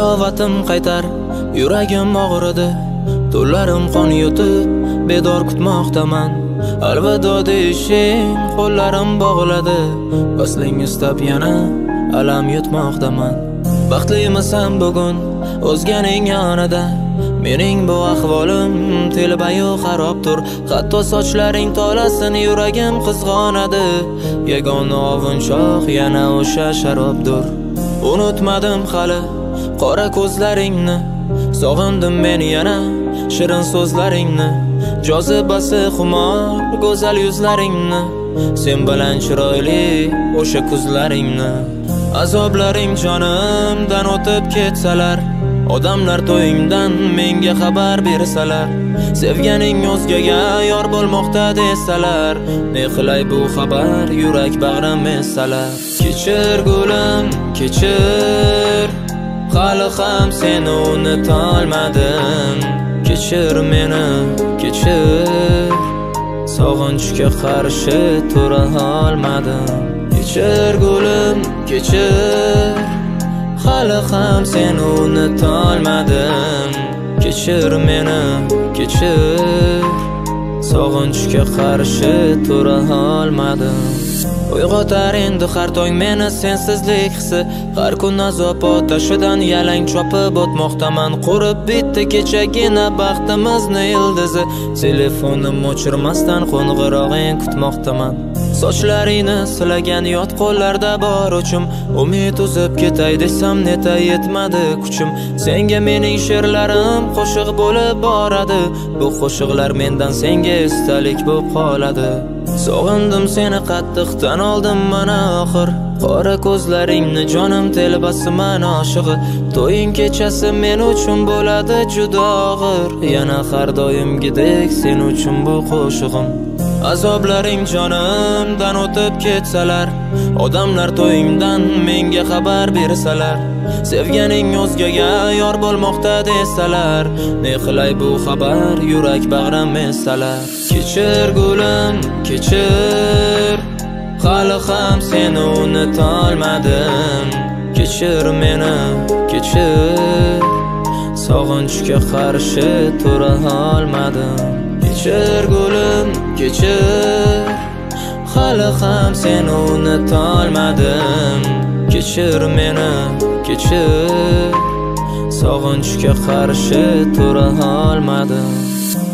Halovatim qaytar, yuragim og'ridi, to'llarim qon yutib, bedor kutmoqdaman. Alvido deyishing qo'llarim bog'ladi, vasling istab yana alam yutmoqdaman. Baxtlimisan bugun o'zganing yonida, mening bu ahvolim telbayu xarobdir. Hatto sochlaring tolasin, yuragim qizg'onadi. Yagona ovunchoq yana o'sha sharobdir. Unutmadim hali qora ko'zlaringni, sog'indim men yana shirin so'zlaringni, jozibasi xumor go'zal yuzlaringni, sen bilan chiroyli o'sha kuzlaringni. Azoblaring jonimdan o'tib ketsalar, odamlar to'yingdan menga xabar bersalar, sevganing o'zgaga yor bo'lmoqda desalar, ne qilay bu xabar yurak bag'rim esalar. Kechir gulim, kechir, hali ham seni unutolmadim. Kechir meni, kechir, sog'inchga qarshi tura olmadim. Kechir gulim, kechir, hali ham seni unutolmadim. Kechir meni, kechir, sog'inchga qarshi tura olmadim. Uyg'otar endi har tong meni sensizlik hissi, har kun azob otashidan yalang chopib o'tmoqdaman. Qurib bitdi kechagina baxtimizni ildizi, telefonim o'chirmasdan qo'ng'irog'ing kutmoqdaman. Sochlaringni silagan yot qo'llarda bor uchim, umid uzib ketay desam neta yetmadi kuchim. Senga mening she'rlarim qo'shiq bo'lib boradi, bu qo'shiqlar mendan senga esdalik bo'lib qoladi. Sog'indim seni qattiq tan oldim mana oxir, qora ko'zlaringni jonim telbasiman oshig'i. To'ying kechasi men uchun bo'ladi juda og'ir, yana har doimgidek sen uchun bu qo'shig'im. Azoblaring jonimdan o'tib ketsalar, odamlar to'yingdan menga xabar bersalar, sevganing o'zgaga yor bo'lmoqda desalar, ne qilay bu xabar yurak bag'rim esalar. Kechir gulim, kechir, hali ham seni unutolmadim. Kechir meni, kechir, sog'inchga qarshi tura olmadim. Kechir gulim, kechir, hali ham seni unutolmadim. Kechir meni, kechir, sog'inchga qarshi tura olmadim.